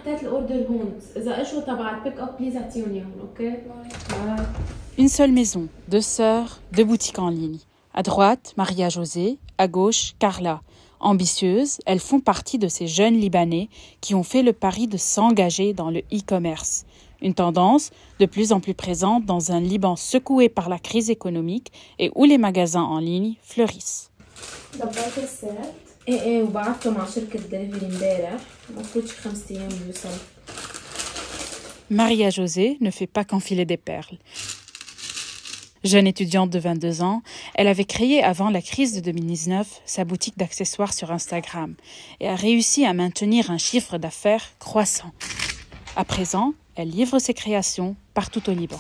حطيت الاوردر هون، اذا اجوا تبع البيك اب بليز اعطيهم اياهم، اوكي؟ Une seule maison, deux sœurs, deux boutiques en ligne. À droite, Maria José, à gauche, Carla. Ambitieuses, elles font partie de ces jeunes Libanais qui ont fait le pari de s'engager dans le e-commerce. Une tendance de plus en plus présente dans un Liban secoué par la crise économique et où les magasins en ligne fleurissent. دبرت السات ايه وبعته مع شركة دليفري امبارح، المفروض شي 5 أيام بيوصل. Maria José ne fait pas qu'enfiler des perles. Jeune étudiante de 22 ans, elle avait créé avant la crise de 2019 sa boutique d'accessoires sur Instagram et a réussi à maintenir un chiffre d'affaires croissant. À présent, elle livre ses créations partout au Liban.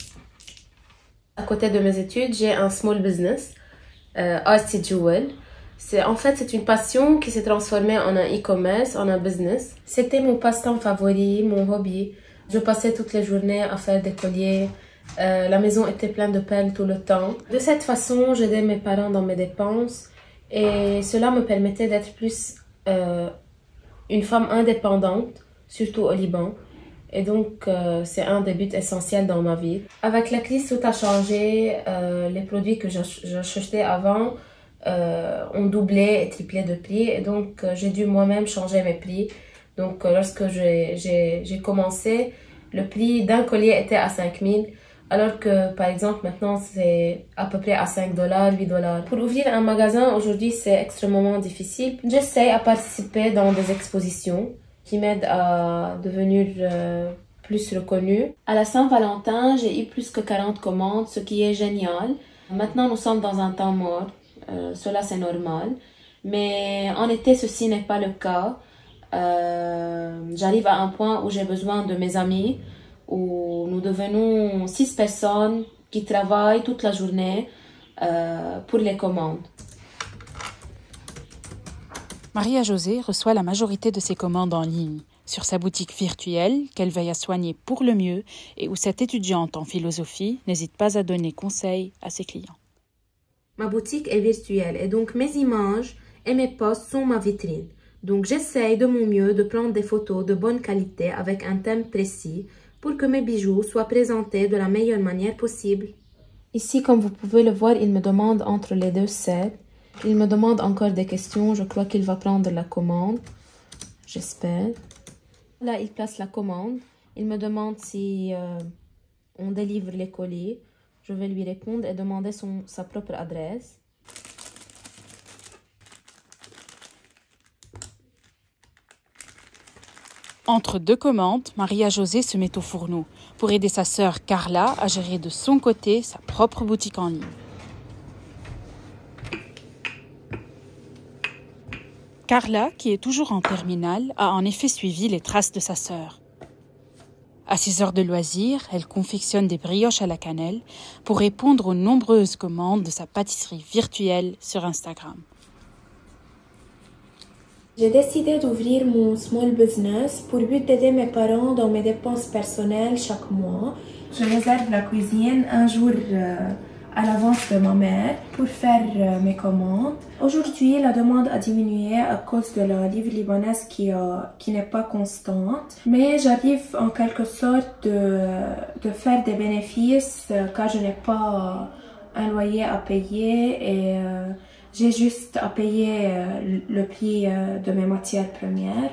À côté de mes études, j'ai un small business, Artsy Jewel. C'est une passion qui s'est transformée en un e-commerce, en un business. C'était mon passe-temps favori, mon hobby. Je passais toutes les journées à faire des colliers. La maison était pleine de perles tout le temps. De cette façon, j'aidais mes parents dans mes dépenses et cela me permettait d'être plus une femme indépendante, surtout au Liban. Et donc, c'est un des buts essentiels dans ma vie. Avec la crise, tout a changé. Les produits que j'achetais avant ont doublé et triplé de prix. Et donc, j'ai dû moi-même changer mes prix. Donc, lorsque j'ai commencé, le prix d'un collier était à 5 000. Alors que, par exemple, maintenant, c'est à peu près à 5 $, 8 $. Pour ouvrir un magasin, aujourd'hui, c'est extrêmement difficile. J'essaie à participer dans des expositions qui m'aident à devenir plus reconnue. À la Saint-Valentin, j'ai eu plus que 40 commandes, ce qui est génial. Maintenant, nous sommes dans un temps mort. Cela, c'est normal. Mais en été, ceci n'est pas le cas. J'arrive à un point où j'ai besoin de mes amis, où nous devenons 6 personnes qui travaillent toute la journée pour les commandes. Maria José reçoit la majorité de ses commandes en ligne, sur sa boutique virtuelle qu'elle veille à soigner pour le mieux et où cette étudiante en philosophie n'hésite pas à donner conseil à ses clients. Ma boutique est virtuelle et donc mes images et mes posts sont ma vitrine. Donc j'essaye de mon mieux de prendre des photos de bonne qualité avec un thème précis pour que mes bijoux soient présentés de la meilleure manière possible. Ici, comme vous pouvez le voir, il me demande entre les deux sets. Il me demande encore des questions. Je crois qu'il va prendre la commande. J'espère. Là, il place la commande. Il me demande si on délivre les colis. Je vais lui répondre et demander sa propre adresse. Entre deux commandes, Maria José se met au fourneau pour aider sa sœur Carla à gérer de son côté sa propre boutique en ligne. Carla, qui est toujours en terminale, a en effet suivi les traces de sa sœur. À ses heures de loisirs, elle confectionne des brioches à la cannelle pour répondre aux nombreuses commandes de sa pâtisserie virtuelle sur Instagram. J'ai décidé d'ouvrir mon small business pour but d'aider mes parents dans mes dépenses personnelles chaque mois. Je réserve la cuisine un jour à l'avance de ma mère pour faire mes commandes. Aujourd'hui, la demande a diminué à cause de la livre libanaise qui n'est pas constante. Mais j'arrive en quelque sorte de faire des bénéfices car je n'ai pas un loyer à payer et j'ai juste à payer le prix de mes matières premières.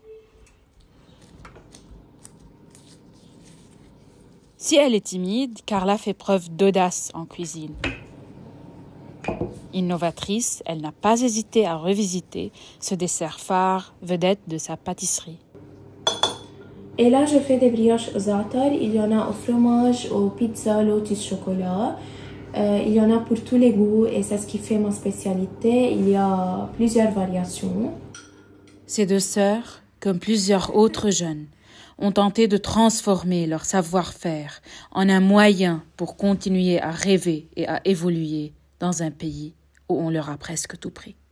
Si elle est timide, Carla fait preuve d'audace en cuisine. Innovatrice, elle n'a pas hésité à revisiter ce dessert phare, vedette de sa pâtisserie. Et là, je fais des brioches aux za'atar. Il y en a au fromage, aux pizzas, lotus chocolat. Il y en a pour tous les goûts et c'est ce qui fait ma spécialité. Il y a plusieurs variations. Ces deux sœurs, comme plusieurs autres jeunes, ont tenté de transformer leur savoir-faire en un moyen pour continuer à rêver et à évoluer dans un pays où on leur a presque tout pris.